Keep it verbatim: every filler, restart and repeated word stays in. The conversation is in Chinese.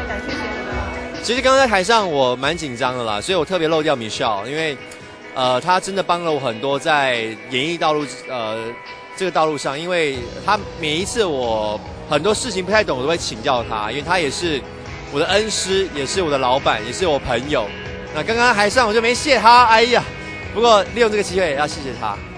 敢谢谢你们吗？ 其实刚刚在台上我蛮紧张的啦，所以我特别漏掉 Michelle， 因为呃她真的帮了我很多在演艺道路呃这个道路上，因为她每一次我很多事情不太懂，我都会请教她，因为她也是我的恩师，也是我的老板，也是我朋友。那刚刚台上我就没谢她，哎呀，不过利用这个机会要谢谢她。